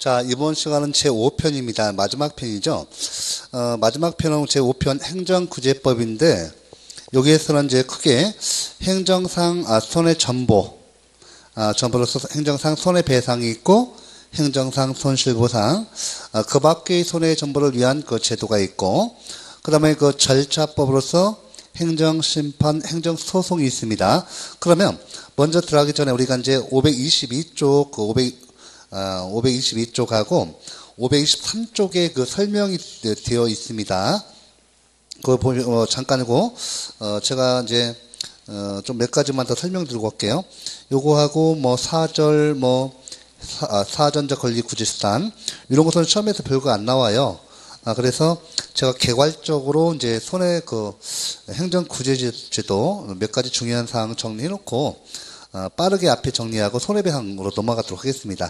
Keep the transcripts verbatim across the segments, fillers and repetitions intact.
자, 이번 시간은 제오 편입니다. 마지막 편이죠. 어, 마지막 편은 제오 편 행정구제법인데, 여기에서는 이제 크게 행정상 아, 손해전보, 아, 전보로서 행정상 손해배상이 있고, 행정상 손실보상, 아, 그 밖의 손해전보를 위한 그 제도가 있고, 그 다음에 그 절차법으로서 행정심판, 행정소송이 있습니다. 그러면 먼저 들어가기 전에 우리가 이제 오백이십이 쪽, 그 오백, 어, 오백이십이 쪽하고 오백이십삼 쪽에 그 설명이 되어 있습니다. 그거 보, 어, 잠깐이고, 어, 제가 이제, 어, 좀 몇 가지만 더 설명드리고 갈게요. 요거하고 뭐 사절, 뭐, 사, 아, 사전적 권리 구제수단, 이런 것은 시험에서 별거 안 나와요. 아, 그래서 제가 개괄적으로 이제 손해 그 행정구제제도 몇 가지 중요한 사항 정리해 놓고, 어, 빠르게 앞에 정리하고 손해배상으로 넘어가도록 하겠습니다.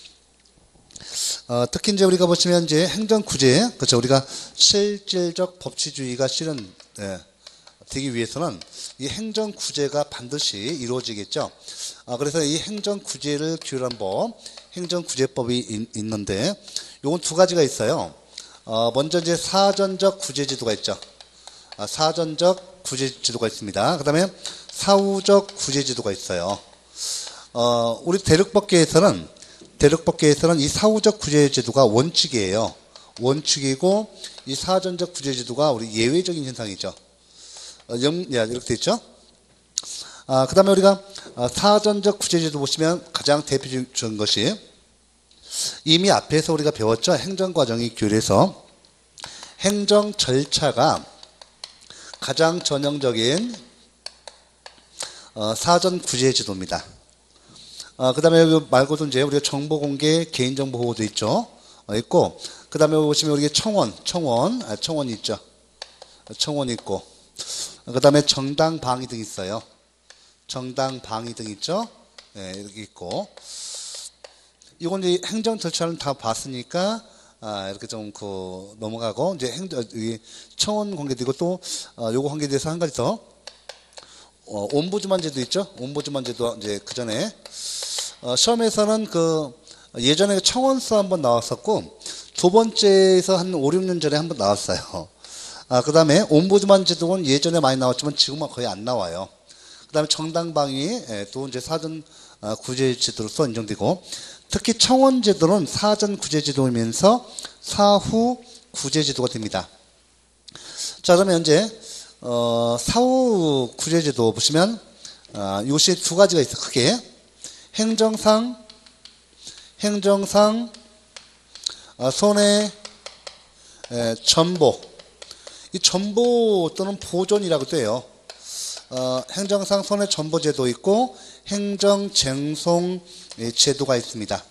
어, 특히 이제 우리가 보시면 이제 행정구제, 그렇죠. 우리가 실질적 법치주의가 실현, 예, 되기 위해서는 이 행정구제가 반드시 이루어지겠죠. 아, 그래서 이 행정구제를 규율한 법, 행정구제법이 있, 있는데, 요건 두 가지가 있어요. 어, 먼저 이제 사전적 구제제도가 있죠. 아, 사전적 구제제도가 있습니다. 그 다음에 사후적 구제제도가 있어요. 어, 우리 대륙법계에서는, 대륙법계에서는 이 사후적 구제제도가 원칙이에요. 원칙이고, 이 사전적 구제제도가 우리 예외적인 현상이죠. 어, 영, 야, 이렇게 돼 있죠. 아, 그 다음에 우리가 사전적 구제제도 보시면 가장 대표적인 것이 이미 앞에서 우리가 배웠죠. 행정과정이 규율해서 행정 절차가 가장 전형적인 어, 사전 구제제도입니다. 어, 그 다음에 여기 말고도 이제 우리가 정보공개, 개인정보 보호도 있죠. 어, 있고, 그 다음에 보시면 우리가 청원, 청원, 아, 청원이 있죠. 청원이 있고, 그 다음에 정당 방위 등 있어요. 정당 방위 등 있죠. 네, 이렇게 있고. 이건 이제 행정 절차는 다 봤으니까, 아, 이렇게 좀, 그, 넘어가고, 이제 행정, 이 청원 공개되고 또, 어, 요거 관계에 대해서 한 가지 더, 어, 옴부즈만 제도 있죠? 옴부즈만 제도, 이제 그 전에, 어, 시험에서는 그, 예전에 청원서 한번 나왔었고, 두 번째에서 한 오, 육 년 전에 한번 나왔어요. 아, 그 다음에 옴부즈만 제도는 예전에 많이 나왔지만 지금은 거의 안 나와요. 그 다음에 정당방위, 예, 또 이제 사전 아, 구제제도로서 인정되고, 특히 청원제도는 사전 구제제도이면서 사후 구제제도가 됩니다. 자, 그러면 이제, 어, 사후 구제제도 보시면, 아, 이것이 두 가지가 있어요. 크게. 행정상, 행정상, 아, 손해, 에, 전보. 이 전보 또는 보존이라고도 해요. 어, 행정상 손해 전보제도 있고 행정쟁송 제도가 있습니다.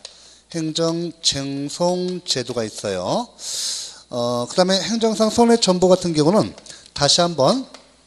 행정쟁송 제도가 있어요. 어, 그 다음에 행정상 손해 전보 같은 경우는 다시 한번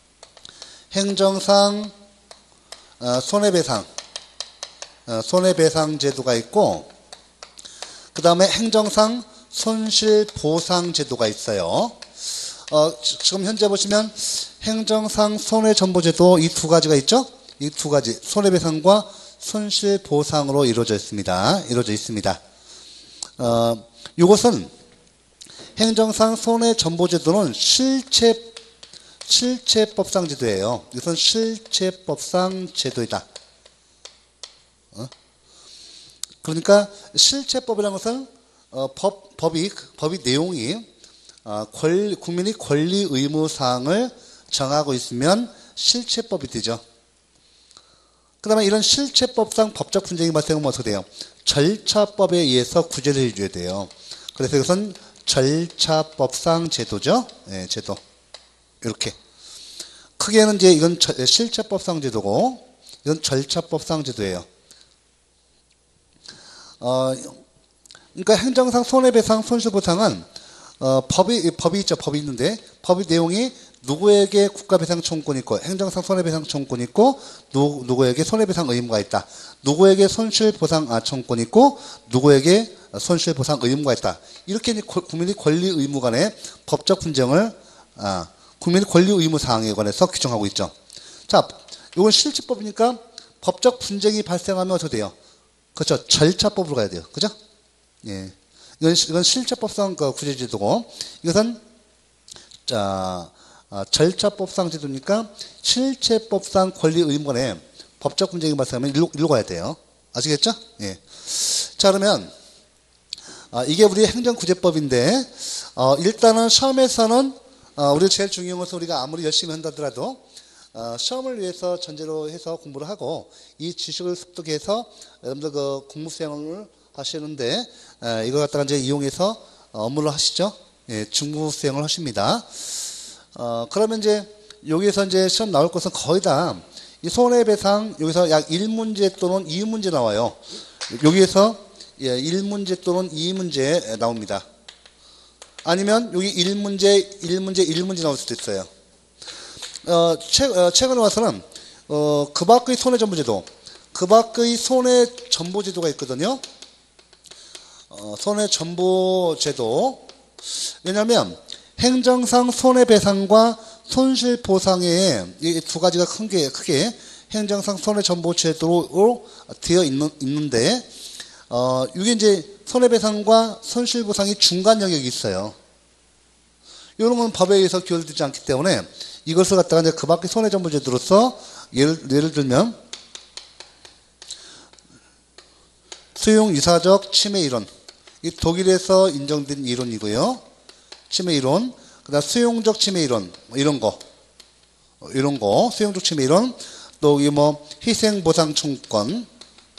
행정상 어, 손해배상 어, 손해배상 제도가 있고 그 다음에 행정상 손실보상 제도가 있어요. 어, 지금 현재 보시면 행정상 손해전보제도 이 두 가지가 있죠? 이 두 가지 손해배상과 손실보상으로 이루어져 있습니다. 이루어져 있습니다. 어, 이것은 행정상 손해전보제도는 실체 실체법상 제도예요. 이것은 실체법상 제도이다. 어? 그러니까 실체법이라는 것은 어, 법 법이 법이 내용이 어, 권리, 국민의 권리 의무 사항을 정하고 있으면 실체법이 되죠. 그 다음에 이런 실체법상 법적 분쟁이 발생하면 어떻게 돼요? 절차법에 의해서 구제를 해줘야 돼요. 그래서 이것은 절차법상 제도죠. 네, 제도. 이렇게. 크게는 이제 이건 실체법상 제도고, 이건 절차법상 제도예요. 어, 그러니까 행정상 손해배상, 손실보상은 어, 법이, 법이 있죠. 법이 있는데, 법의 내용이 누구에게 국가배상 청구권이 있고, 행정상 손해배상 청구권이 있고, 누, 누구에게 손해배상 의무가 있다. 누구에게 손실보상 아, 청구권이 있고, 누구에게 손실보상 의무가 있다. 이렇게 국민의 권리 의무 간의 법적 분쟁을, 아, 국민의 권리 의무 사항에 관해서 규정하고 있죠. 자, 이건 실질법이니까 법적 분쟁이 발생하면 어떻게 돼요? 그렇죠. 절차법으로 가야 돼요. 그죠? 예. 이건, 이건 실체법상 그 구제제도고, 이것은, 자, 아, 절차법상 제도니까 실체법상 권리 의무간에 법적 분쟁이 발생하면 일로, 일로 가야 돼요. 아시겠죠? 예. 자, 그러면, 아, 이게 우리 행정구제법인데, 어, 일단은 시험에서는, 어, 우리가 제일 중요한 것은 우리가 아무리 열심히 한다더라도, 어, 시험을 위해서 전제로 해서 공부를 하고, 이 지식을 습득해서, 여러분들 그 공부 수행을 하시는데, 에, 이걸 갖다가 이제 이용해서 업무를 하시죠? 예, 중부 수행을 하십니다. 어, 그러면 이제, 여기에서 이제 시험 나올 것은 거의 다, 이 손해배상, 여기서 약 일 문제 또는 이 문제 나와요. 여기에서, 예, 일 문제 또는 이 문제 나옵니다. 아니면 여기 일 문제, 일 문제, 일 문제 나올 수도 있어요. 어, 최, 어, 최근에 와서는, 어, 그 밖의 손해전보제도, 그 밖의 손해전보제도가 있거든요. 어, 손해전보제도. 왜냐면, 행정상 손해배상과 손실보상에 이 두 가지가 큰 게, 크게 행정상 손해전보제도로 되어 있는, 있는데, 어, 이게 이제 손해배상과 손실보상이 중간 영역이 있어요. 이런 건 법에 의해서 규율되지 않기 때문에 이것을 갖다가 이제 그 밖의 손해전보제도로서 예를, 예를 들면, 수용유사적 침해 이론. 이 독일에서 인정된 이론이고요. 침해 이론. 그 다음 수용적 침해 이론. 뭐 이런 거. 이런 거. 수용적 침해 이론. 또, 이 뭐, 희생보상 청구권.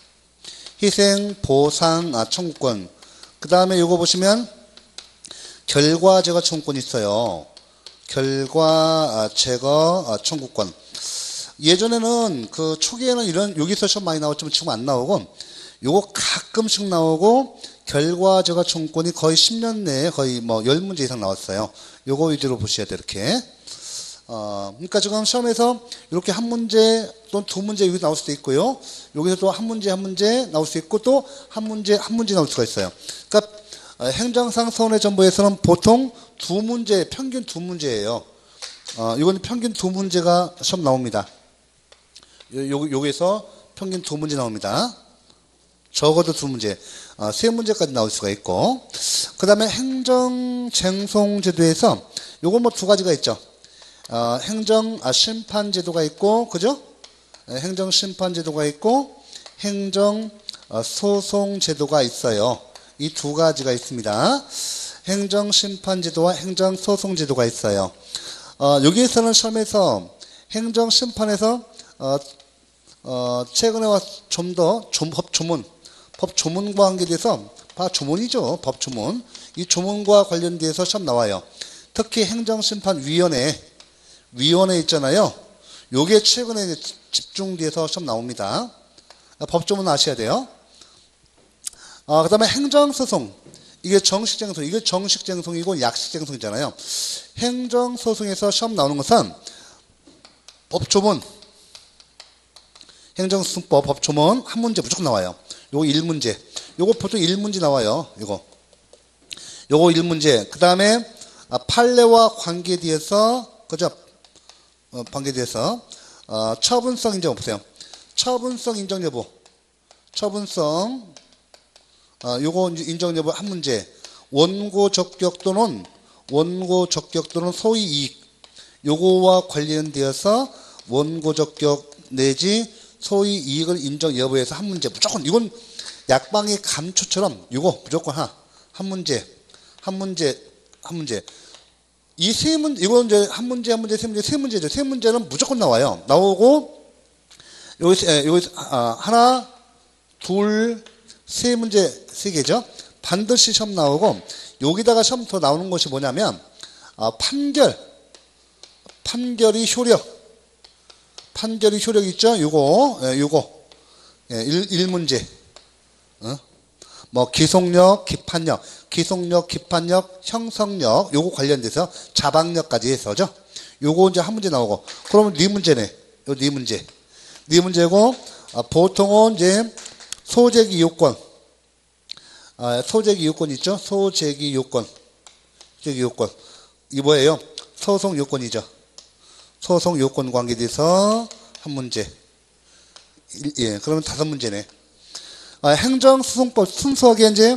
희생보상 아, 청구권. 그 다음에 이거 보시면, 결과 제거 청구권이 있어요. 결과 제거 청구권. 예전에는 그 초기에는 이런, 여기서 시험 많이 나왔지만 지금 안 나오고, 요거 가끔씩 나오고, 결과 제거 청구권이 거의 십 년 내에 거의 뭐 십 문제 이상 나왔어요. 요거 위주로 보셔야 돼요, 이렇게. 어, 그러니까 지금 시험에서 이렇게 한 문제 또는 두 문제 여기 나올 수도 있고요. 여기서 또 한 문제 한 문제 나올 수 있고 또 한 문제 한 문제 나올 수가 있어요. 그러니까 행정상 손해전보에서는 보통 두 문제, 평균 두 문제예요. 어, 이건 평균 두 문제가 시험 나옵니다. 요, 요, 여기서 평균 두 문제 나옵니다. 적어도 두 문제, 어, 세 문제까지 나올 수가 있고, 그 다음에 행정쟁송제도에서 요거 뭐 두 가지가 있죠. 어, 행정심판제도가 있고, 그죠? 네, 행정심판제도가 있고, 행정소송제도가 있어요. 이 두 가지가 있습니다. 행정심판제도와 행정소송제도가 있어요. 어, 여기에서는 시험에서 행정심판에서 어, 어, 최근에 와 좀 더 법조문, 법조문과 관계돼서 다 조문이죠. 법조문. 이 조문과 관련돼서 시험 나와요. 특히 행정심판위원회, 위원회 있잖아요. 요게 최근에 집중돼서 시험 나옵니다. 법조문 아셔야 돼요. 아, 그 다음에 행정소송. 이게 정식쟁송, 이게 정식쟁송이고 약식쟁송이잖아요. 행정소송에서 시험 나오는 것은 법조문, 행정소송법, 법조문 한 문제 무조건 나와요. 요거 일 문제. 요거 보통 일 문제 나와요. 요거. 요거 일 문제. 그 다음에 판례와 관계대해서, 그죠? 어, 관계대해서, 어, 처분성 인정 보세요. 처분성 인정 여부. 처분성, 어, 요거 인정 여부 한 문제. 원고 적격 또는, 원고 적격 또는 소위 이익. 요거와 관련되어서 원고 적격 내지 소위 이익을 인정 여부에서 한 문제. 무조건, 이건 약방의 감초처럼 요거 무조건 하나. 한 문제, 한 문제, 한 문제. 이 세 문제, 이건 이제 한 문제, 한 문제, 세 문제, 세 문제죠. 세 문제는 무조건 나와요. 나오고, 여기, 여기, 아, 하나, 둘, 세 문제, 세 개죠. 반드시 시험 나오고, 여기다가 시험 더 나오는 것이 뭐냐면, 아, 판결, 판결이 효력, 판결이 효력 있죠? 요거, 예, 요거, 예, 일, 일 문제. 어? 뭐, 기속력, 기판력, 기속력, 기판력, 형성력, 요거 관련돼서 자방력까지 해서죠. 요거 이제 한 문제 나오고, 그러면 네 문제네. 요 네 문제. 네 문제고, 아, 보통은 이제 소재기 요건, 아, 소재기 요건 있죠? 소재기 요건. 소재기 요건. 이 뭐예요? 소송 요건이죠. 소송 요건 관계돼서 한 문제. 예, 그러면 다섯 문제네. 아, 행정소송법 순수하게 이제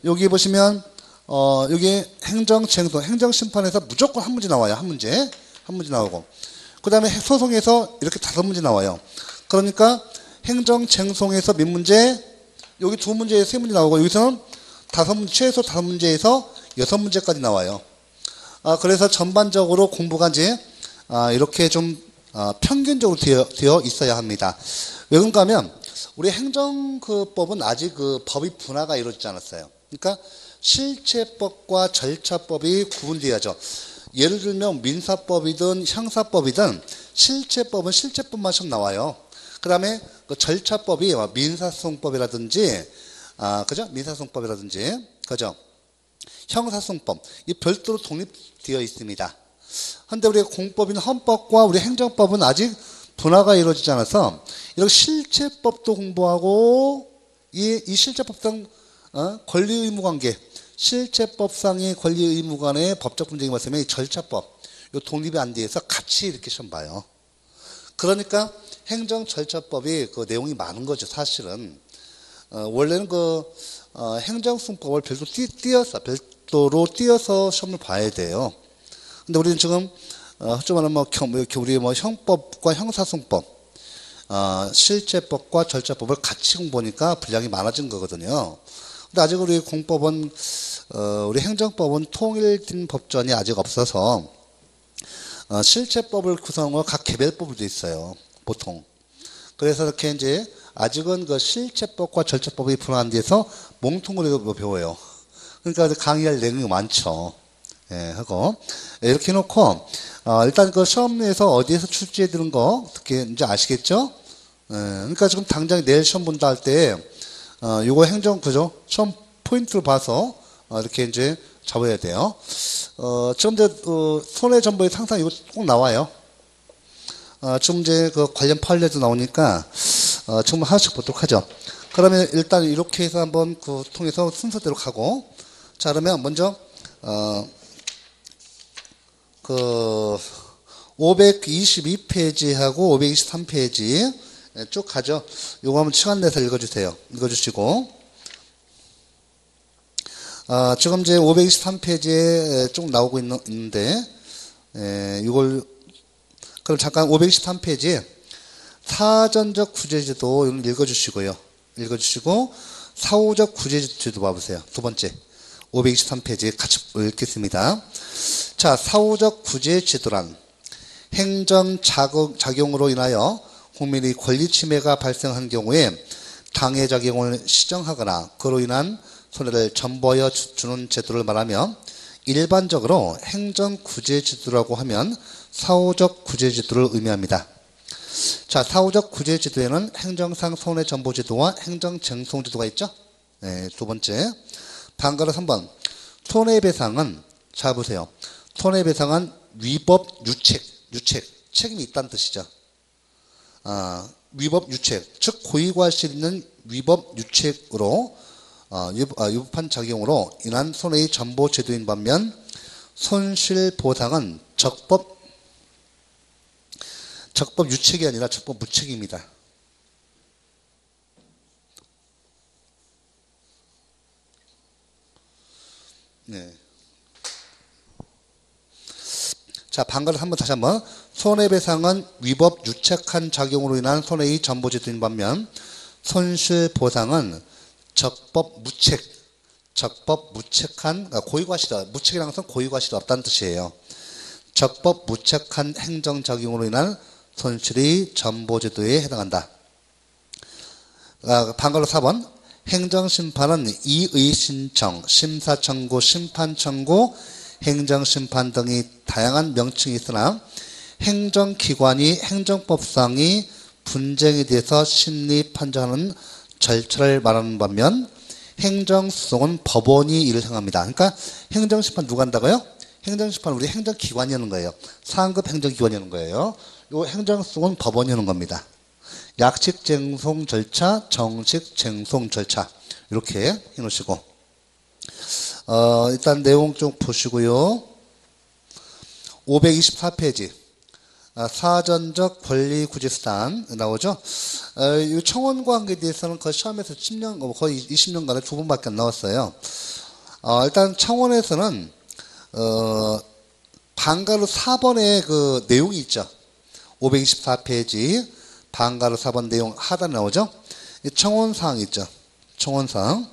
여기 보시면 어, 여기 행정쟁송, 행정심판에서 무조건 한 문제 나와요. 한 문제. 한 문제 나오고. 그 다음에 소송에서 이렇게 다섯 문제 나와요. 그러니까 행정쟁송에서 몇 문제? 여기 두 문제에서 세 문제 나오고, 여기서는 다섯 문제, 최소 다섯 문제에서 여섯 문제까지 나와요. 아, 그래서 전반적으로 공부가 이제, 아, 이렇게 좀, 아, 평균적으로 되어, 되어 있어야 합니다. 왜 그런가 하면, 우리 행정법은 아직 그 법이 분화가 이루어지지 않았어요. 그러니까 실체법과 절차법이 구분되어야죠. 예를 들면 민사법이든 형사법이든 실체법은 실체법만 좀 나와요. 그 다음에 그 절차법이 민사소송법이라든지, 아, 그죠? 민사소송법이라든지, 그죠? 형사소송법, 이 별도로 독립되어 있습니다. 근데 우리 공법인 헌법과 우리 행정법은 아직 분화가 이루어지지 않아서, 이렇게 실체법도 공부하고, 이, 이 실체법상, 어? 권리 의무 관계, 실체법상의 권리 의무 간의 법적 분쟁이 발생하면 이 절차법, 이 독립이 안 돼서 같이 이렇게 시험 봐요. 그러니까 행정 절차법이 그 내용이 많은 거죠, 사실은. 어, 원래는 그, 어, 행정승법을 별도 띄, 띄어서, 별도로 띄어서 시험을 봐야 돼요. 근데 우리는 지금, 어, 좀 말하면 뭐, 우리 뭐 형법과 형사승법, 어, 실체법과 절차법을 같이 공부하니까 분량이 많아진 거거든요. 근데 아직 우리 공법은, 어, 우리 행정법은 통일된 법전이 아직 없어서, 어, 실체법을 구성한 각 개별법으로 돼 있어요. 보통. 그래서 이렇게 이제 아직은 그 실체법과 절차법이 분화한 데서 몽통으로 배워요. 그러니까 강의할 내용이 많죠. 예, 하고. 이렇게 해놓고, 어, 일단 그 시험에서 어디에서 출제해 드는 거, 어떻게 이제 아시겠죠? 예, 그러니까 지금 당장 내일 시험 본다 할 때, 어, 요거 행정, 그죠? 시험 포인트를 봐서, 어, 이렇게 이제 잡아야 돼요. 어, 지금 이제, 어, 손해정보에 항상 이거 꼭 나와요. 어, 지금 이제 그 관련 판례도 나오니까, 어, 지금 하나씩 보도록 하죠. 그러면 일단 이렇게 해서 한번 그 통해서 순서대로 가고, 자, 그러면 먼저, 어, 그, 오백이십이 페이지하고 오백이십삼 페이지 쭉 가죠. 요거 한번 시간 내서 읽어주세요. 읽어주시고. 아, 지금 이제 오백이십삼 페이지에 쭉 나오고 있는, 있는데, 에, 이걸, 그럼 잠깐 오백이십삼 페이지에 사전적 구제제도 읽어주시고요. 읽어주시고, 사후적 구제제도 봐보세요. 두 번째. 오백이십삼 페이지 같이 읽겠습니다. 자, 사후적 구제제도란 행정 자극, 작용으로 인하여 국민의 권리 침해가 발생한 경우에 당해작용을 시정하거나 그로 인한 손해를 전보하여 주는 제도를 말하며 일반적으로 행정구제제도라고 하면 사후적 구제제도를 의미합니다. 자, 사후적 구제제도에는 행정상 손해전보제도와 행정쟁송제도가 있죠. 네, 두 번째. 방가로 삼 번. 손해배상은, 자 보세요. 손해배상은 위법 유책, 유책, 책임이 있다는 뜻이죠. 아, 위법 유책, 즉 고의과실 있는 위법 유책으로 어, 위법한 작용으로 인한 손해의 전보 제도인 반면 손실보상은 적법 적법 유책이 아니라 적법 무책입니다. 네. 자, 방금 한번 다시 한번. 손해배상은 위법 유책한 작용으로 인한 손해의 전보 제도인 반면 손실보상은 적법 무책, 적법 무책한, 고의과실, 무책이라는 것은 고의과실이 없다는 뜻이에요. 적법 무책한 행정작용으로 인한 손실이 전보제도에 해당한다. 아, 방가로 사 번. 행정심판은 이의 신청, 심사청구, 심판청구, 행정심판 등이 다양한 명칭이 있으나 행정기관이 행정법상의 분쟁에 대해서 심리 판정하는 절차를 말하는 반면 행정소송은 법원이 이를 행합니다. 그러니까 행정심판 누가 한다고요? 행정심판 우리 행정기관이 하는 거예요. 상급 행정기관이 하는 거예요. 이 행정소송은 법원이 하는 겁니다. 약식쟁송 절차, 정식쟁송 절차 이렇게 해놓으시고 어, 일단 내용 좀 보시고요. 오백이십사 페이지 아, 사전적 권리구제수단 나오죠. 어, 이 청원관계에 대해서는 거의 시험에서 십 년, 거의 이십 년간에 두 번밖에 안 나왔어요. 어, 일단 청원에서는 어, 방가루 사 번의 그 내용이 있죠. 오백이십사 페이지 방가루 사 번 내용 하단에 나오죠. 청원사항 있죠. 청원사항.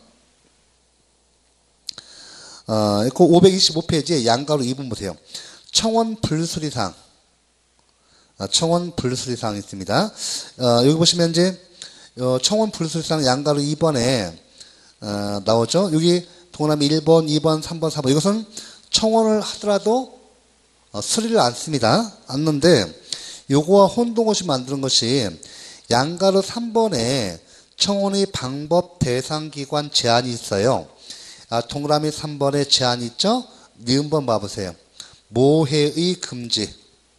어, 그 오백이십오 페이지에 양가로 이 번 보세요. 청원 불수리사항. 어, 청원 불수리사항이 있습니다. 어, 여기 보시면 이제 어, 청원 불수리사항 양가로 이 번에 어, 나오죠. 여기 동그라미 일 번, 이 번, 삼 번, 사 번. 이것은 청원을 하더라도 어, 수리를 안 씁니다. 않는데 요거와 혼동것이 만드는 것이 양가로 삼 번에 청원의 방법 대상 기관 제한이 있어요. 아, 동그라미 삼 번에 제한이 있죠? 니은번 봐보세요. 모해의 금지.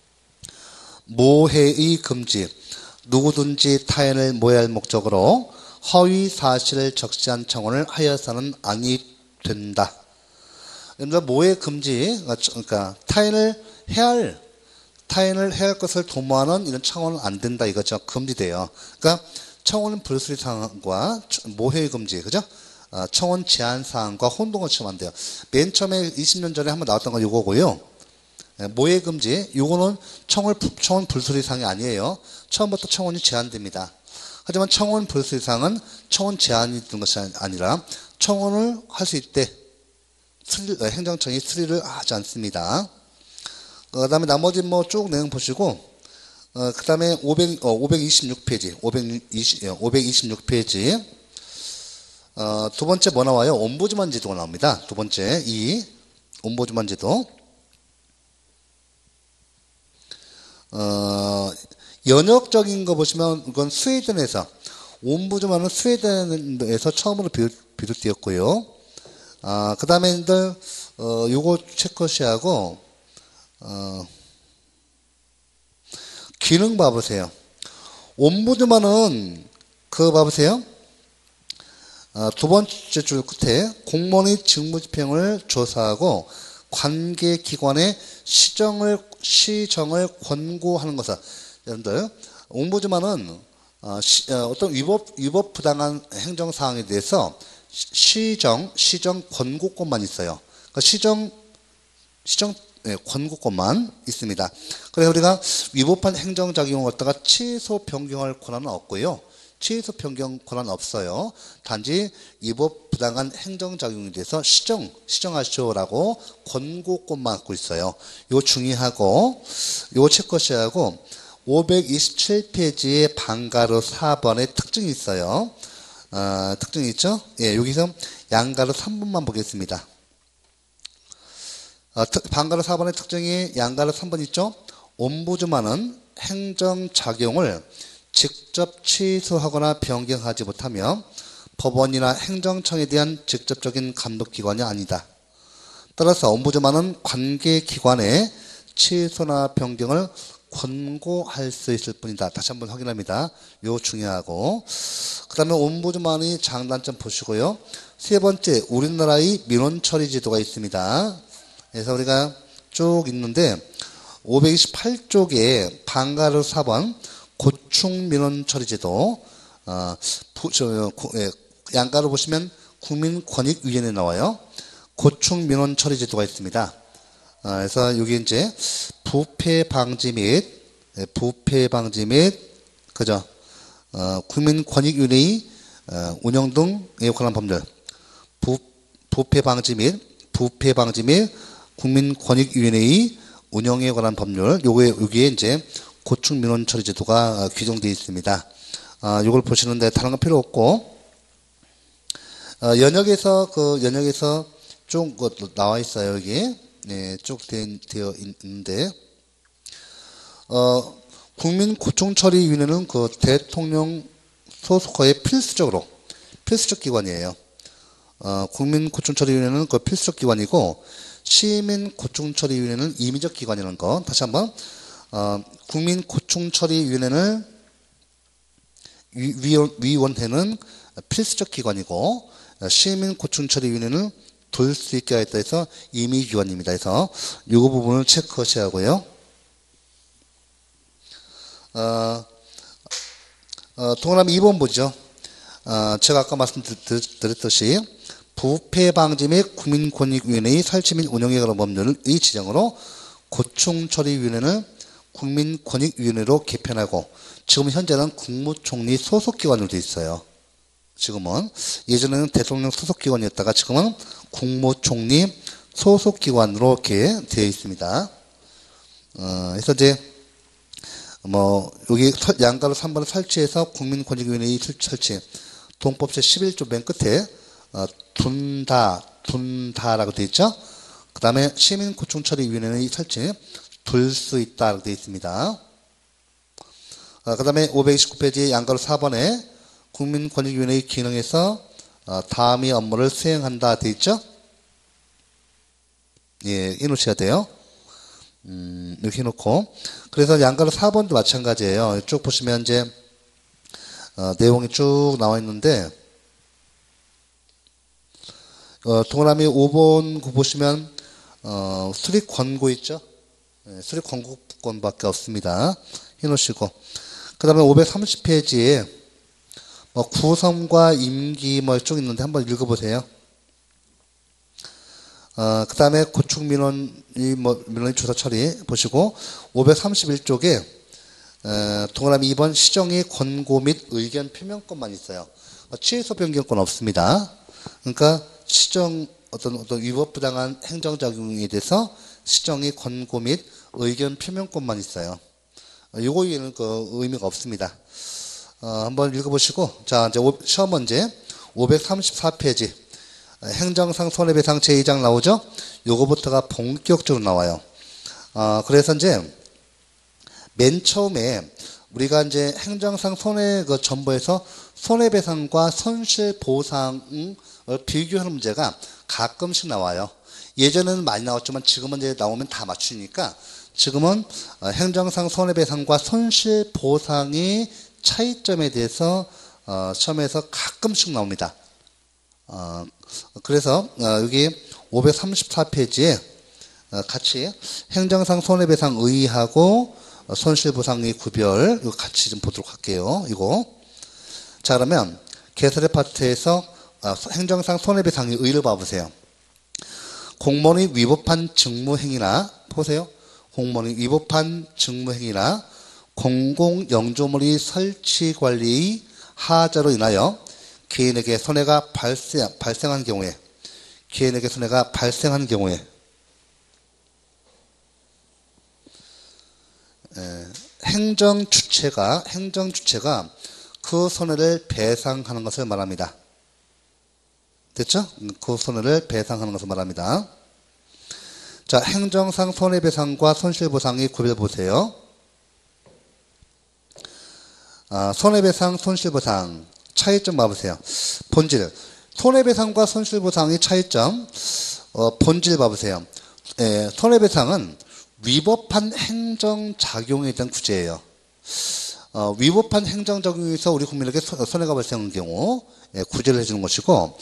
모해의 금지. 누구든지 타인을 모해할 목적으로 허위 사실을 적시한 청원을 하여서는 아니 된다. 그러니까 모해 금지, 그러니까 타인을 해할, 타인을 해할 것을 도모하는 이런 청원은 안 된다 이거죠. 금지돼요. 그러니까 청원은 불수리 사항과 모해의 금지, 그죠? 어, 청원 제한 사항과 혼동을 치면 안 돼요. 맨 처음에 이십 년 전에 한번 나왔던 건 이거고요. 예, 모해 금지, 요거는 청원, 청원 불수리 사항이 아니에요. 처음부터 청원이 제한됩니다. 하지만 청원 불수리 사항은 청원 제한이 있는 것이 아니라 청원을 할 수 있대. 수리, 행정청이 수리를 하지 않습니다. 어, 그 다음에 나머지 뭐 쭉 내용 보시고, 어, 그 다음에 오백, 어, 오백이십육 페이지, 오백이십, 오백이십육 페이지, 어, 두 번째 뭐 나와요? 옴부즈만 제도가 나옵니다. 두 번째, 이, 옴부즈만 제도. 어, 연역적인 거 보시면, 이건 스웨덴에서, 옴부즈만은 스웨덴에서 처음으로 비롯, 비롯되었고요. 아, 그 다음에, 어, 요거 체크시하고, 어, 기능 봐보세요. 옴부즈만은, 그거 봐보세요. 어, 두 번째 줄 끝에 공무원의 직무집행을 조사하고 관계기관의 시정을, 시정을 권고하는 것은, 여러분들, 옴부즈만은 어, 시, 어, 어떤 위법, 위법 부당한 행정사항에 대해서 시정, 시정 권고권만 있어요. 그러니까 시정, 시정 네, 권고권만 있습니다. 그래서 우리가 위법한 행정작용을 갖다가 취소 변경할 권한은 없고요. 취소 변경 권한은 없어요. 단지 위법 부당한 행정작용에 대해서 시정, 시정하시오라고 권고권만 갖고 있어요. 요 중요하고, 요 체크시하고, 오백이십칠 페이지에 방가루 사 번의 특징이 있어요. 어, 특징이 있죠? 예, 여기서 양가루 삼 번만 보겠습니다. 어, 방가루 사 번의 특징이 양가루 삼 번 있죠? 옴부즈만은 행정작용을 직접 취소하거나 변경하지 못하며 법원이나 행정청에 대한 직접적인 감독기관이 아니다. 따라서 옴부즈만은 관계기관에 취소나 변경을 권고할 수 있을 뿐이다. 다시 한번 확인합니다. 요 중요하고. 그 다음에 옴부즈만의 장단점 보시고요. 세 번째, 우리나라의 민원 처리 제도가 있습니다. 그래서 우리가 쭉 있는데 오백이십팔 쪽에 방가루 사 번 고충 민원 처리 제도, 어, 부, 저, 고, 예, 양가로 보시면 국민권익위원회 나와요. 고충 민원 처리 제도가 있습니다. 어, 그래서 여기 이제 부패 방지 및 예, 부패 방지 및 그죠? 어, 국민권익위원회의 어, 운영 등에 관한 법률, 부, 부패 방지 및 부패 방지 및 국민권익위원회의 운영에 관한 법률, 요게 여기에 이제 고충 민원 처리 제도가 규정되어 있습니다. 아, 요걸 보시는데 다른 건 필요 없고, 어, 연역에서 그 연역에서 쭉 나와 있어요. 여기 네, 쭉 되어 있는데, 어, 국민 고충 처리위원회는 그 대통령 소속허에 필수적으로 필수적 기관이에요. 어, 국민 고충 처리위원회는 그 필수적 기관이고, 시민 고충 처리위원회는 임의적 기관이라는 거 다시 한번. 어, 국민 고충처리위원회는 위원, 위원회는 필수적 기관이고 시민 고충처리위원회는 돌 수 있게 하였다 해서 임의기관입니다. 그래서 이 부분을 체크하셔야 하고요. 어, 어, 동그라미 이 번 보죠. 어, 제가 아까 말씀드렸듯이 부패 방지 및 국민권익위원회의 설치 및 운영에 관한 법률의 지정으로 고충처리위원회는 국민권익위원회로 개편하고 지금 현재는 국무총리 소속기관으로 되어 있어요. 지금은 예전에는 대통령 소속기관이었다가 지금은 국무총리 소속기관으로 이렇게 되어 있습니다. 어, 그래서 이제 뭐 여기 양가로 삼 번을 설치해서 국민권익위원회의 설치 동법 제십일 조 맨 끝에 어, 둔다 둔다라고 되어 있죠. 그 다음에 시민고충처리위원회의 설치 둘 수 있다라고 되어 있습니다. 어, 그 다음에 오백이십구 페이지 양가로 사 번에 국민권익위원회의 기능에서 어, 다음의 업무를 수행한다 되어 있죠. 예, 해놓으셔야 돼요. 음, 이렇게 해놓고. 그래서 양가로 사 번도 마찬가지예요. 쭉 보시면 이제, 어, 내용이 쭉 나와 있는데, 어, 동그라미 오 번 보시면, 어, 수립 권고 있죠? 네, 수립 권고권밖에 없습니다. 해놓으시고. 그 다음에 오백삼십 페이지에, 뭐, 구성과 임기 뭐 쭉 있는데 한번 읽어보세요. 어, 그 다음에 고충민원이, 뭐, 민원의 조사 처리 보시고, 오백삼십일 쪽에, 어, 동그라미 이 번 시정의 권고 및 의견 표명권만 있어요. 어, 취소 변경권 없습니다. 그러니까 시정, 어떤, 어떤 위법부당한 행정작용에 대해서 시정의 권고 및 의견 표명권만 있어요. 어, 요거 위에는 그 의미가 없습니다. 어, 한번 읽어보시고, 자, 이제 오, 시험 문제, 오백삼십사 페이지. 행정상 손해배상 제이 장 나오죠? 요거부터가 본격적으로 나와요. 어, 그래서 이제 맨 처음에 우리가 이제 행정상 손해 그 전부에서 손해배상과 손실보상을 비교하는 문제가 가끔씩 나와요. 예전에는 많이 나왔지만 지금은 이제 나오면 다 맞추니까 지금은 행정상 손해배상과 손실보상의 차이점에 대해서 어, 시험에서 가끔씩 나옵니다. 어, 그래서 어, 여기 오백삼십사 페이지에 어, 같이 행정상 손해배상 의의하고 어, 손실보상의 구별 이거 같이 좀 보도록 할게요. 이거 자 그러면 개설의 파트에서 어, 행정상 손해배상의 의의를 봐보세요. 공무원이 위법한 직무행위나 보세요. 공무원이 위법한 직무행위나 공공영조물의 설치관리의 하자로 인하여 개인에게 손해가 발생, 발생한 경우에, 개인에게 손해가 발생한 경우에, 에, 행정 주체가, 행정 주체가 그 손해를 배상하는 것을 말합니다. 됐죠? 그 손해를 배상하는 것을 말합니다. 자, 행정상 손해배상과 손실보상의 구별 보세요. 아, 손해배상, 손실보상. 차이점 봐보세요. 본질. 손해배상과 손실보상의 차이점. 어, 본질 봐보세요. 에, 손해배상은 위법한 행정작용에 대한 구제예요. 어, 위법한 행정작용에서 우리 국민에게 손해가 발생한 경우 예, 구제를 해주는 것이고,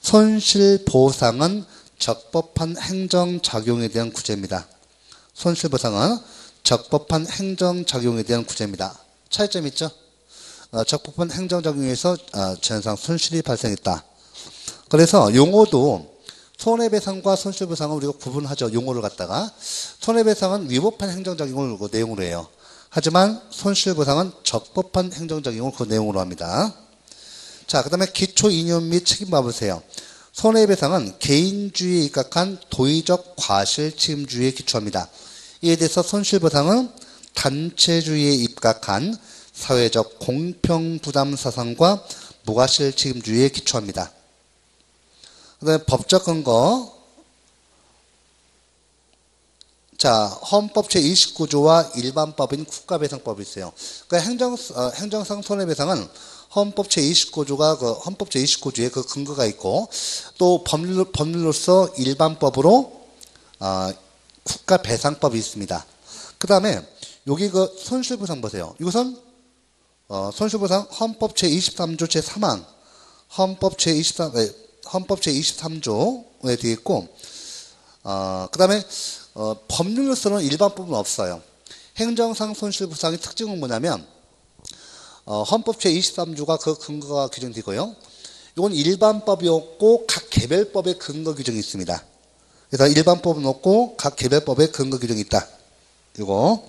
손실보상은 적법한 행정작용에 대한 구제입니다. 손실보상은 적법한 행정작용에 대한 구제입니다. 차이점 있죠? 어, 적법한 행정작용에서 어, 전상 손실이 발생했다. 그래서 용어도 손해배상과 손실보상은 우리가 구분하죠. 용어를 갖다가 손해배상은 위법한 행정작용을 그 내용으로 해요. 하지만 손실보상은 적법한 행정작용을 그 내용으로 합니다. 자, 그 다음에 기초 이념 및 책임 봐보세요. 손해배상은 개인주의에 입각한 도의적 과실 책임주의에 기초합니다. 이에 대해서 손실보상은 단체주의에 입각한 사회적 공평부담 사상과 무과실 책임주의에 기초합니다. 그 다음에 법적 근거. 자, 헌법 제이십구 조와 일반법인 국가배상법이 있어요. 그러니까 행정, 어, 행정상 손해배상은 헌법 제이십구 조가 그 헌법 제이십구 조에 그 근거가 있고 또 법률, 법률로서 일반법으로 어, 국가배상법이 있습니다. 그 다음에 여기 그 손실보상 보세요. 이것은 어, 손실보상 헌법 제이십삼 조 제삼 항, 헌법 제이십삼, 네, 헌법 제이십삼 조에 되어 있고, 어, 그 다음에, 어, 법률로서는 일반법은 없어요. 행정상 손실보상의 특징은 뭐냐면, 어, 헌법 제이십삼 조가 그 근거가 규정되고요. 이건 일반법이 없고 각 개별법의 근거 규정이 있습니다. 그래서 일반법은 없고 각 개별법의 근거 규정이 있다. 이거.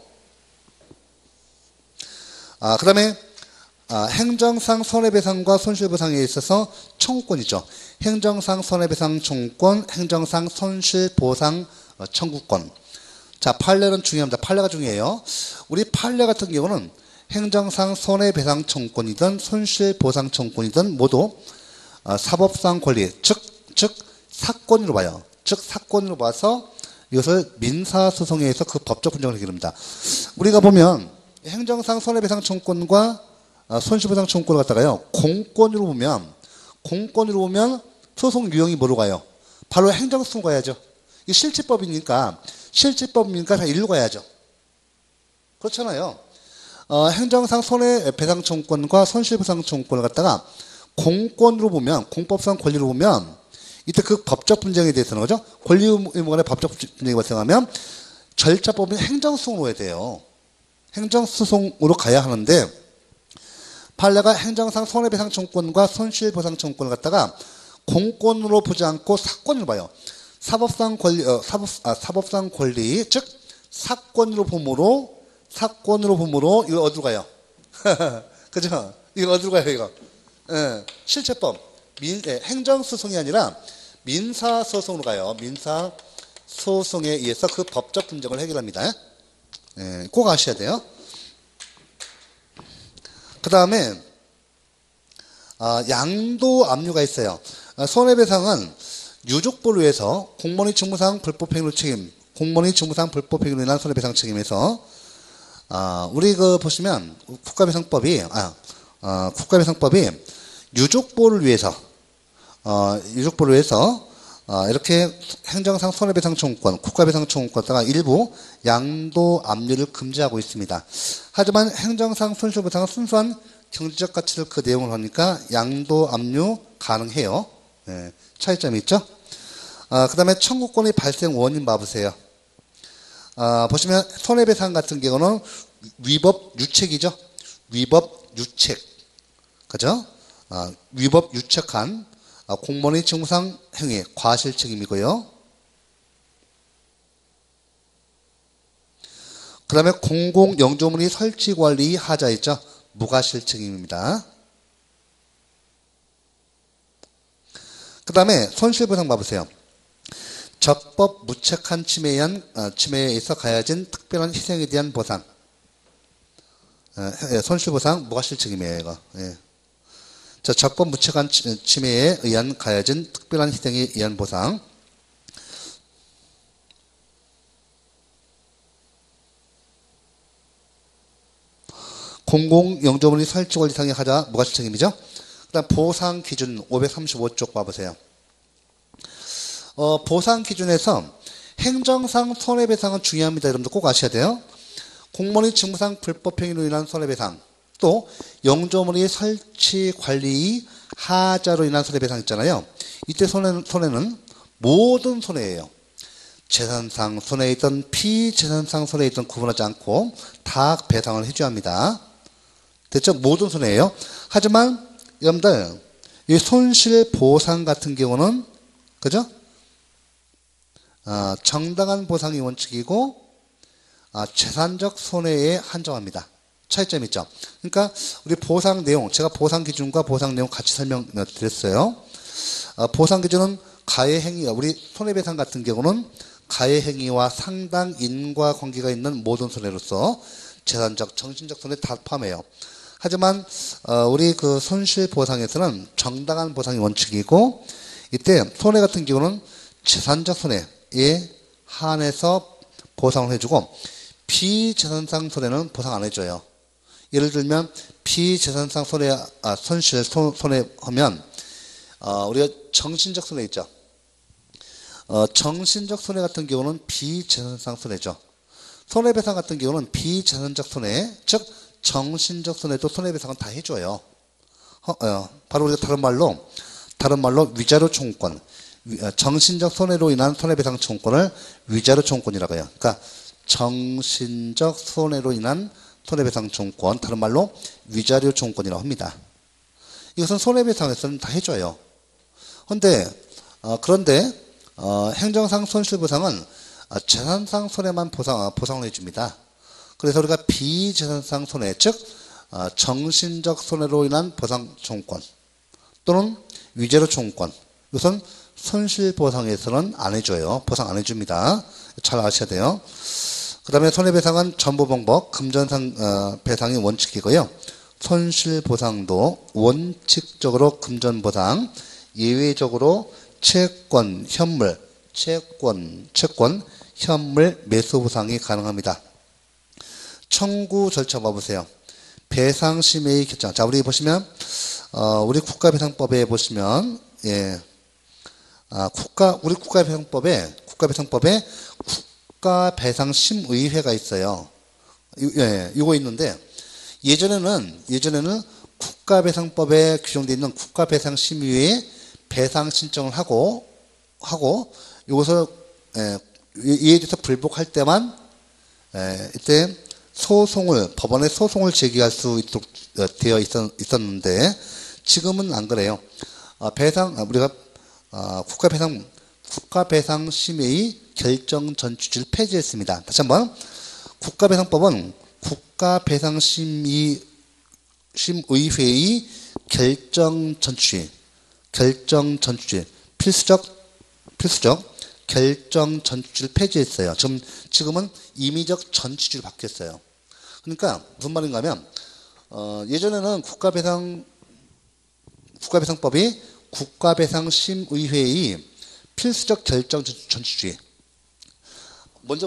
아, 그 다음에 아, 행정상 손해배상과 손실보상에 있어서 청구권이죠. 행정상 손해배상 청구권, 행정상 손실보상 어, 청구권. 자, 판례는 중요합니다. 판례가 중요해요. 우리 판례 같은 경우는 행정상 손해배상 청구권이든 손실보상 청구권이든 모두 어, 사법상 권리, 즉, 즉 사건으로 봐요. 즉 사건으로 봐서 이것을 민사소송에 의해서 그 법적 분쟁을 해결합니다. 우리가 보면 행정상 손해배상 청구권과 어, 손실보상 청구권을 갖다가요, 공권으로 보면, 공권으로 보면 소송 유형이 뭐로 가요? 바로 행정소송 가야죠. 이게 실체법이니까, 실체법이니까 다 일로 가야죠. 그렇잖아요. 어, 행정상 손해배상 청구권과 손실보상 청구권을 갖다가 공권으로 보면, 공법상 권리로 보면, 이때 그 법적 분쟁에 대해서는, 그죠? 권리 의무 간의 법적 분쟁이 발생하면, 절차법은 행정소송으로 해야 돼요. 행정소송으로 가야 하는데, 판례가 행정상 손해배상 청구권과 손실보상 청구권을 갖다가 공권으로 보지 않고 사건으로 봐요. 사법상 권리, 어, 사법, 아, 사법상 권리, 즉 사건으로 봄으로 사건으로 봄으로 이거 어디로 가요? 그죠? 이거 어디로 가요? 이거 예, 실체법, 민, 예, 행정소송이 아니라 민사소송으로 가요. 민사소송에 의해서 그 법적 분쟁을 해결합니다. 예, 꼭 아셔야 돼요. 그 다음에 아, 양도 압류가 있어요. 아, 손해배상은 유족부를 위해서 공무원의 직무상 불법행위로 책임, 공무원의 직무상 불법행위로 인한 손해배상 책임에서 아, 우리 그 보시면 국가배상법이 아, 아 국가배상법이 유족부를 위해서 어, 유족부를 위해서 어, 이렇게 행정상 손해배상 청구권, 국가배상 청구권에다가 일부 양도 압류를 금지하고 있습니다. 하지만 행정상 손실보상은 순수한 경제적 가치를 그 내용을 하니까 양도 압류 가능해요. 네, 차이점이 있죠. 아, 그 다음에 청구권의 발생 원인 봐보세요. 아, 보시면 손해배상 같은 경우는 위법 유책이죠. 위법 유책. 그죠? 아, 위법 유책한 아, 공무원의 직무상 행위 과실 책임이고요. 그 다음에 공공영조물의 설치 관리 하자 있죠. 무과실 책임입니다. 그 다음에 손실보상 봐보세요. 적법 무책한 침해에 의한 어, 침해에 의해서 가해진 특별한 희생에 대한 보상. 어, 예, 손실보상 무과실 책임이에요. 이거. 예. 자, 적법 무책한 침해에 의한 가해진 특별한 희생에 의한 보상. 공공영조물의 설치 관리 상의 하자 무과실 책임이죠. 그 다음 보상 기준 오백삼십오 쪽 봐보세요. 어, 보상 기준에서 행정상 손해배상은 중요합니다. 여러분들 꼭 아셔야 돼요. 공무원의 직무상 불법행위로 인한 손해배상, 또 영조물의 설치 관리 하자로 인한 손해배상 있잖아요. 이때 손해는, 손해는 모든 손해예요. 재산상 손해에 있던 피재산상 손해에 있던 구분하지 않고 다 배상을 해줘야 합니다. 됐죠? 모든 손해예요. 하지만 여러분들 이 손실보상 같은 경우는 그죠? 어, 정당한 보상이 원칙이고 아, 재산적 손해에 한정합니다. 차이점이 있죠. 그러니까 우리 보상 내용, 제가 보상 기준과 보상 내용 같이 설명드렸어요. 어, 보상 기준은 가해 행위가, 우리 손해배상 같은 경우는 가해 행위와 상당 인과관계가 있는 모든 손해로서 재산적, 정신적 손해 다 포함해요. 하지만 어, 우리 그 손실보상에서는 정당한 보상이 원칙이고 이때 손해 같은 경우는 재산적 손해에 한해서 보상을 해주고 비재산상 손해는 보상 안 해줘요. 예를 들면 비재산상 손해, 아, 손실, 손, 손해하면 어, 우리가 정신적 손해 있죠. 어, 정신적 손해 같은 경우는 비재산상 손해죠. 손해배상 같은 경우는 비재산적 손해, 즉 정신적 손해도 손해배상은 다 해줘요. 어, 어, 바로 우리가 다른 말로 다른 말로 위자료 청구권, 정신적 손해로 인한 손해배상 청구권을 위자료 청구권이라고 해요. 그러니까 정신적 손해로 인한 손해배상 청구권, 다른 말로 위자료 청구권이라고 합니다. 이것은 손해배상에서는 다 해줘요. 그런데 어, 그런데 어, 행정상 손실보상은 어, 재산상 손해만 보상, 어, 보상을 해줍니다. 그래서 우리가 비재산상 손해, 즉 어, 정신적 손해로 인한 보상 청구권 또는 위자료 청구권, 이것은 손실보상에서는 안 해줘요. 보상 안 해줍니다. 잘 아셔야 돼요. 그 다음에 손해배상은 전부방법, 금전상 어, 배상이 원칙이고요. 손실보상도 원칙적으로 금전보상, 예외적으로 채권, 현물, 채권, 채권, 현물 매수보상이 가능합니다. 청구 절차 봐보세요. 배상심의 결정. 자, 우리 보시면, 어, 우리 국가배상법에 보시면, 예, 아, 국가, 우리 국가배상법에, 국가배상법에 국가배상심의회가 있어요. 예, 이거 있는데, 예전에는, 예전에는 국가배상법에 규정되어 있는 국가배상심의회에 배상 신청을 하고, 하고, 이것을, 예, 이에 대해서 불복할 때만, 예, 이때 소송을, 법원에 소송을 제기할 수 있도록 되어 있었, 있었는데, 지금은 안 그래요. 어, 배상, 우리가, 어, 국가배상, 국가배상심의의 결정 전 취지를 폐지했습니다. 다시 한번, 국가배상법은 국가배상심의, 심의회의 결정 전 취지, 결정 전 취지, 필수적, 필수적, 결정 전 취지를 폐지했어요. 지금, 지금은 임의적 전 취지로 바뀌었어요. 그러니까, 무슨 말인가 하면, 어, 예전에는 국가배상, 국가배상법이 국가배상심의회의 필수적 결정 전 취지. 먼저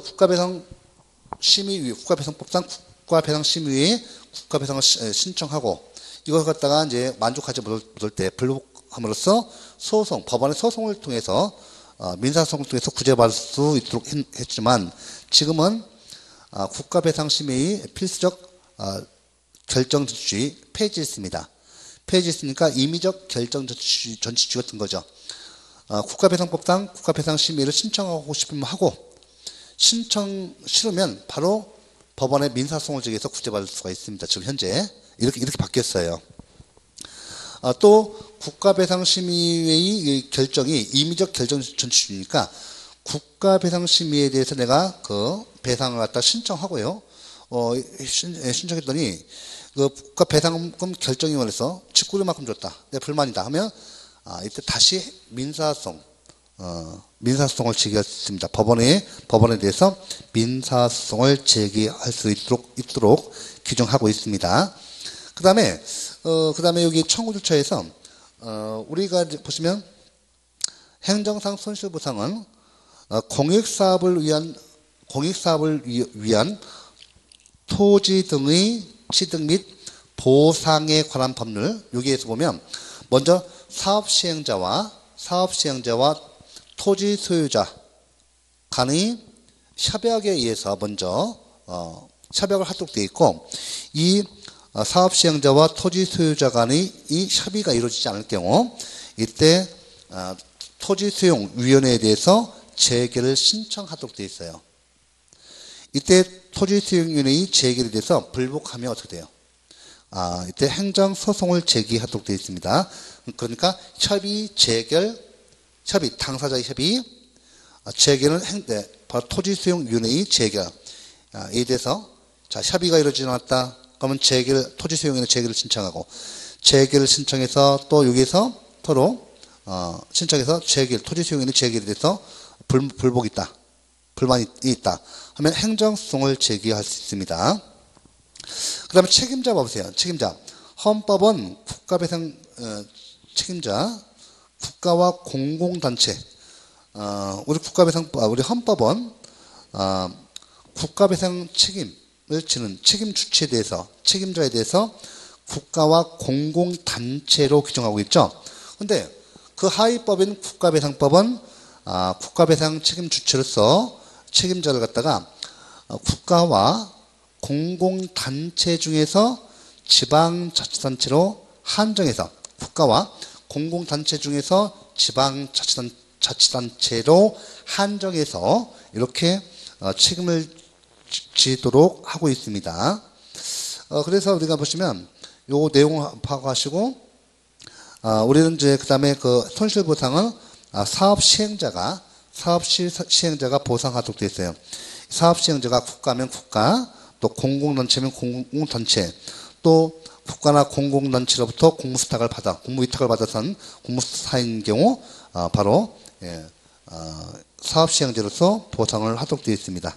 국가배상심의위, 국가배상법상 국가배상심의회에 국가배상을 신청하고, 이걸 갖다가 이제 만족하지 못할 때 불복함으로써 소송, 법원의 소송을 통해서 어, 민사소송을 통해서 구제받을 수 있도록 했지만, 지금은 어, 국가배상심의의 필수적 어, 결정 전 취지 폐지했습니다. 폐지했으니까 임의적 결정 전 취지 같은 거죠. 어, 국가배상법상 국가배상심의를 신청하고 싶으면 하고, 신청 싫으면 바로 법원에 민사소송을 제기해서 구제받을 수가 있습니다. 지금 현재 이렇게 이렇게 바뀌었어요. 어, 또 국가배상심의의 결정이 임의적 결정 전 취지니까 국가배상심의에 대해서 내가 그 배상을 갖다 신청하고요. 어, 신, 신청했더니 그 국가배상금 결정이 원해서 직구료만큼 줬다. 내 불만이다 하면 아, 이때 다시 민사소송, 어, 민사소송을 제기할 수 있습니다. 법원에 법원에 대해서 민사소송을 제기할 수 있도록 있도록 규정하고 있습니다. 그 다음에 어, 그 다음에 여기 청구 절차에서 어, 우리가 보시면 행정상 손실보상은 어, 공익사업을 위한 공익사업을 위, 위한 토지 등의 취득 및 보상에 관한 법률, 여기에서 보면 먼저 사업시행자와 사업시행자와 토지 소유자 간의 협약에 의해서 먼저 어, 협약을 하도록 되어 있고, 이 어, 사업시행자와 토지 소유자 간의 이 협의가 이루어지지 않을 경우 이때 어, 토지수용위원회에 대해서 재개를 신청하도록 되어 있어요. 이때 토지수용위원회의 재개에 대해서 불복하면 어떻게 돼요? 아, 이때 행정소송을 제기하도록 되어 있습니다. 그러니까 협의, 재결, 협의, 당사자의 협의, 재결은 행, 네, 바로 토지수용위원회의 재결. 아, 이에 대해서 자, 협의가 이루어지지 않았다. 그러면 재결, 토지수용위원회 재결을 신청하고, 재결을 신청해서 또 여기서 서로 어, 신청해서 재결, 토지수용위원회 재결에 대해서 불, 불복이 있다. 불만이 있다. 하면 행정소송을 제기할 수 있습니다. 그 다음에 책임자 봐보세요. 책임자. 헌법은 국가배상 어, 책임자, 국가와 공공단체. 어, 우리 국가배상, 우리 헌법은 어, 국가배상 책임을 지는 책임 주체에 대해서, 책임자에 대해서 국가와 공공단체로 규정하고 있죠. 근데 그 하위법인 국가배상법은 아, 국가배상 책임 주체로서 책임자를 갖다가 어, 국가와 공공단체 중에서 지방자치단체로 한정해서, 국가와 공공단체 중에서 지방자치단, 자치단체로 한정해서 이렇게 어, 책임을 지도록 하고 있습니다. 어, 그래서 우리가 보시면 요 내용을 파악하시고 아, 우리는 이제 그 다음에 그 손실보상은 아, 사업 시행자가 사업 시, 시행자가 보상하도록 되어 있어요. 사업 시행자가 국가면 국가, 또 공공단체면 공공단체, 또 국가나 공공단체로부터 공무수탁을 받아 공무위탁을 받아선 공무사인 경우 어, 바로 예, 어, 사업 시행자로서 보상을 하도록 되어 있습니다.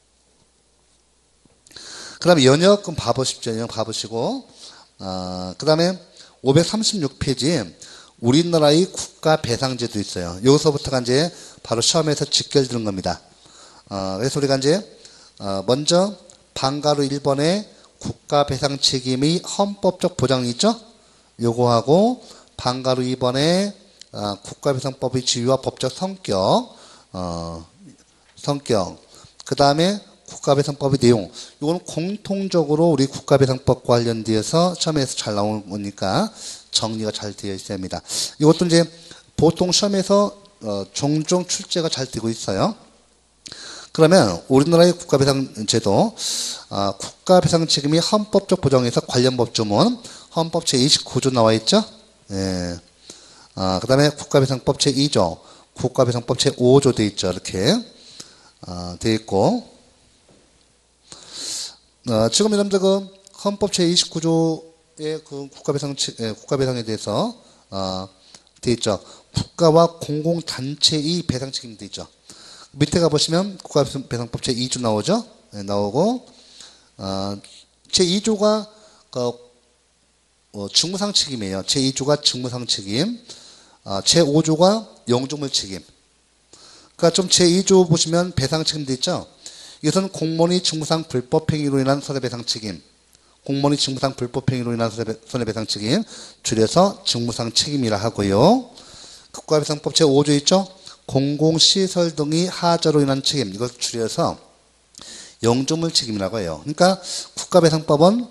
그 다음에 연역금 봐보십시오. 연역 봐보시고 어, 그 다음에 오백삼십육 페이지에 우리나라의 국가배상제도 있어요. 여기서부터가 이제 바로 시험에서 직결되는 겁니다. 어, 그래서 우리가 이제 어, 먼저 방가루 일 번에 국가배상 책임의 헌법적 보장이 있죠. 요거하고 방가루 이 번에 어, 국가배상법의 지위와 법적 성격, 어, 성격. 그 다음에 국가배상법의 내용. 이거는 공통적으로 우리 국가배상법과 관련되어서 시험에서 잘 나오니까 정리가 잘 되어 있어야 합니다. 이것도 이제 보통 시험에서 어, 종종 출제가 잘 되고 있어요. 그러면 우리나라의 국가배상제도 어, 국가배상 책임이 헌법적 보장에서 관련 법조문 헌법 제이십구 조 나와 있죠. 예. 어, 그 다음에 국가배상법 제이 조, 국가배상법 제오 조 돼 있죠. 이렇게 어, 돼 있고 어, 지금 여러분들 그 헌법 제이십구 조의 그 국가배상 예, 국가배상에 대해서 어, 돼 있죠. 국가와 공공단체의 배상 책임이 돼 있죠. 밑에 가보시면 국가배상법 제이 조 나오죠. 네, 나오고 어, 제이 조가 그, 어, 직무상 책임이에요. 제이 조가 직무상 책임, 어, 제오 조가 영조물 책임. 그러니까 좀 제이 조 보시면 배상 책임도 있죠. 이것은 공무원이 직무상 불법행위로 인한 손해배상 책임, 공무원이 직무상 불법행위로 인한 손해배상 책임, 줄여서 직무상 책임이라 하고요. 국가배상법 제오 조 있죠. 공공시설 등의 하자로 인한 책임, 이걸 줄여서 영조물 책임이라고 해요. 그러니까 국가배상법은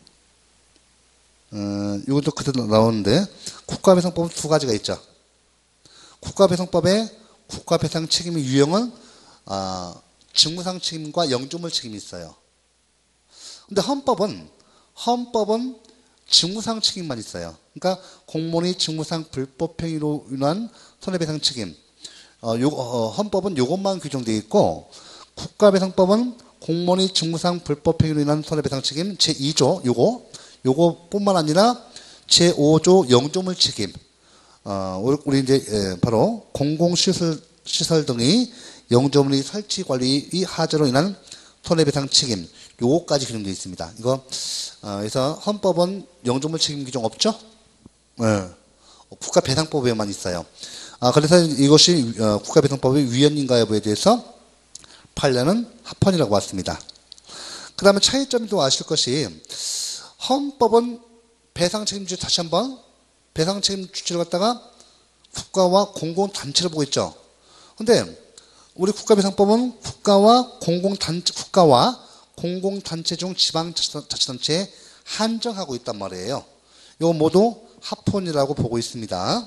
어, 이것도 그대로 나오는데 국가배상법은 두 가지가 있죠. 국가배상법의 국가배상 책임의 유형은 어, 직무상 책임과 영조물 책임이 있어요. 근데 헌법은 헌법은 직무상 책임만 있어요. 그러니까 공무원이 직무상 불법행위로 인한 손해배상 책임. 어, 요, 어, 헌법은 이것만 규정되어 있고 국가배상법은 공무원이 직무상 불법행위로 인한 손해배상 책임 제이 조 요거 요거뿐만 아니라 제오 조 영조물 책임. 어, 우리 이제 예, 바로 공공시설 시설 등의 영조물의 설치 관리의 하자로 인한 손해배상 책임 요거까지 규정되어 있습니다. 이거 어, 그래서 헌법은 영조물 책임 규정 없죠? 네. 국가배상법에만 있어요. 아, 그래서 이것이 어, 국가배상법의 위헌인가 여부에 대해서 판례는 합헌이라고 봤습니다. 그 다음에 차이점도 아실 것이 헌법은 배상 책임주 다시 한번 배상 책임 주체를 갖다가 국가와 공공단체로 보고 있죠. 근데 우리 국가배상법은 국가와 공공단체, 국가와 공공단체 중 지방자치단체에 한정하고 있단 말이에요. 이거 모두 합헌이라고 보고 있습니다.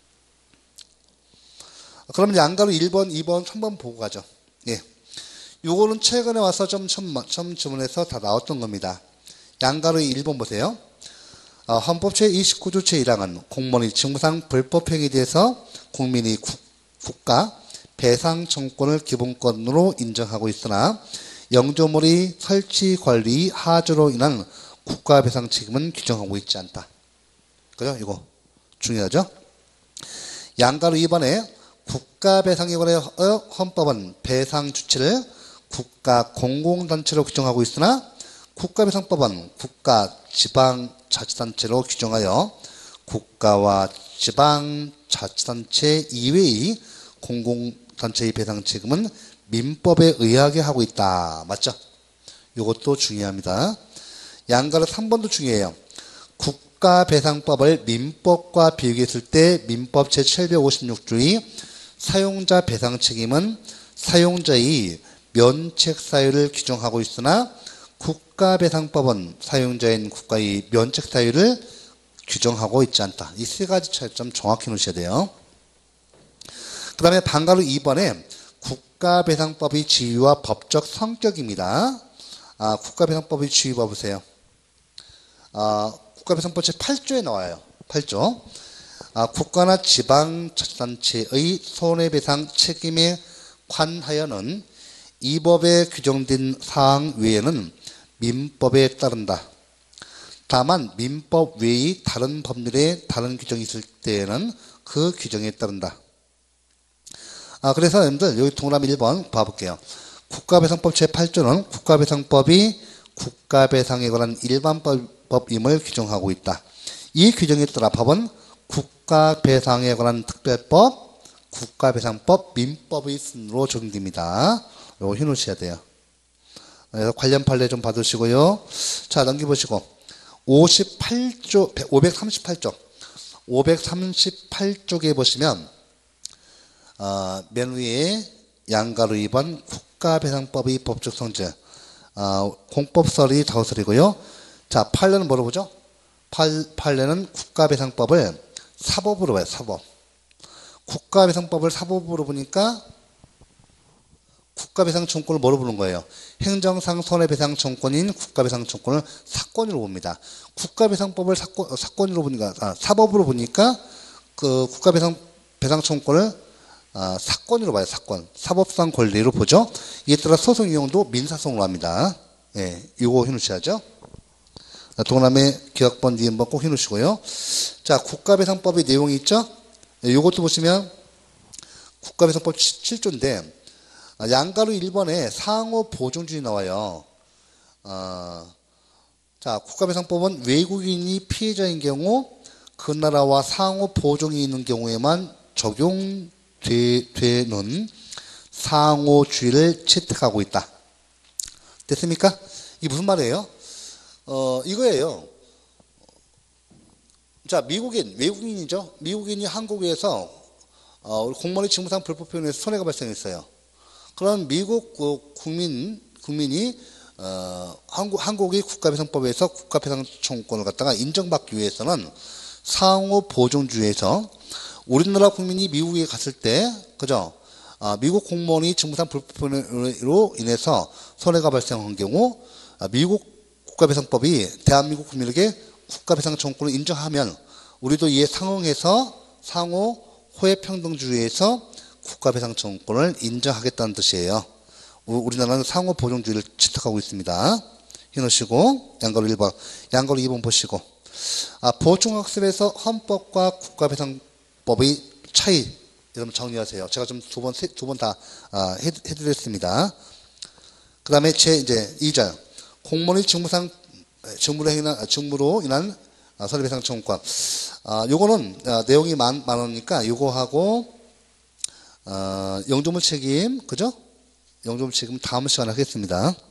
그러면 양가로 일 번, 이 번, 삼 번 보고 가죠. 예. 요거는 최근에 와서 좀 처음 지문에서 다 나왔던 겁니다. 양가로 일 번 보세요. 어, 헌법 제이십구 조 제일 항은 공무원이 직무상 불법행위에 대해서 국민이 국, 국가 배상 청구권을 기본권으로 인정하고 있으나 영조물의 설치 관리 하자로 인한 국가 배상 책임은 규정하고 있지 않다. 그죠? 이거 중요하죠? 양가로 이 번에 국가 배상에 관해 헌법은 배상 주체를 국가 공공단체로 규정하고 있으나 국가배상법은 국가 지방자치단체로 규정하여 국가와 지방자치단체 이외의 공공단체의 배상 책임은 민법에 의하게 하고 있다. 맞죠? 이것도 중요합니다. 양가로 삼 번도 중요해요. 국가배상법을 민법과 비교했을 때 민법 제칠백오십육 조의 사용자 배상 책임은 사용자의 면책 사유를 규정하고 있으나 국가배상법은 사용자인 국가의 면책 사유를 규정하고 있지 않다. 이 세 가지 차이점 정확히 놓으셔야 돼요. 그 다음에 방가로 이 번에 국가배상법의 지위와 법적 성격입니다. 아, 국가배상법의 지위 봐보세요. 아, 국가배상법 제팔 조에 나와요. 팔 조. 아, 국가나 지방자치단체의 손해배상 책임에 관하여는 이 법에 규정된 사항 외에는 민법에 따른다. 다만 민법 외의 다른 법률에 다른 규정이 있을 때에는 그 규정에 따른다. 아, 그래서 여러분들 여기 동그라미 일 번 봐볼게요. 국가배상법 제팔 조는 국가배상법이 국가배상에 관한 일반법임을 규정하고 있다. 이 규정에 따라 법은 국가배상에 관한 특별법, 국가배상법, 민법의 순으로 적용됩니다. 이거 해놓으셔야 돼요. 그래서 관련 판례 좀 받으시고요. 자, 넘겨보시고 오십팔 조, 오백삼십팔 조, 오백삼십팔 쪽에 보시면 어, 맨 위에 양가로 이 번 국가배상법의 법적 성질, 어, 공법설이 다우설이고요. 자, 판례는 뭐로 보죠? 판례는 국가배상법을 사법으로 봐요. 사법. 국가배상법을 사법으로 보니까 국가배상청구를 뭐로 보는 거예요? 행정상 손해배상청구인 국가배상청구를 사건으로 봅니다. 국가배상법을 사건, 사건으로 보니까, 아, 사법으로 보니까 그 국가배상, 배상청구를 아, 사건으로 봐요. 사건. 사법상 권리로 보죠. 이에 따라 소송 이용도 민사소송으로 합니다. 예, 이거 해놓으셔야죠. 동남의 기억번 뒤에 한번 꼭 해놓으시고요. 자, 국가배상법의 내용이 있죠? 예, 이것도 보시면 국가배상법 칠 조인데 양가로 일 번에 상호 보증주의 나와요. 어, 자, 국가배상법은 외국인이 피해자인 경우 그 나라와 상호 보증이 있는 경우에만 적용되는 상호주의를 채택하고 있다. 됐습니까? 이게 무슨 말이에요? 어, 이거예요. 자, 미국인, 외국인이죠. 미국인이 한국에서 어, 공무원의 직무상 불법 표현에서 손해가 발생했어요. 그럼 미국 국민, 국민이, 어, 한국, 한국의 국가배상법에서 국가배상청구권을 갖다가 인정받기 위해서는 상호 보증주의에서 우리나라 국민이 미국에 갔을 때, 그죠? 아, 미국 공무원이 직무상 불법 표현으로 인해서 손해가 발생한 경우, 아, 미국 국가배상법이 대한민국 국민에게 국가배상청구를 인정하면 우리도 이에 상응해서 상호 호혜평등주의에서 국가배상청구를 인정하겠다는 뜻이에요. 우리나라는 상호 보증주의를 채택하고 있습니다. 해놓으시고 양가로 일 번, 양가로 이 번 보시고 아, 보충학습에서 헌법과 국가배상법의 차이 여러분 정리하세요. 제가 좀 두 번, 두 번 다 아, 해, 해드렸습니다. 그 다음에 제 이제 이 절 공무원의 직무상 직무로 인한 직무로 인한 손해배상 청구권. 아, 요거는 아, 내용이 많 많으니까 요거하고 어, 영조물 책임, 그죠? 영조물 책임 다음 시간에 하겠습니다.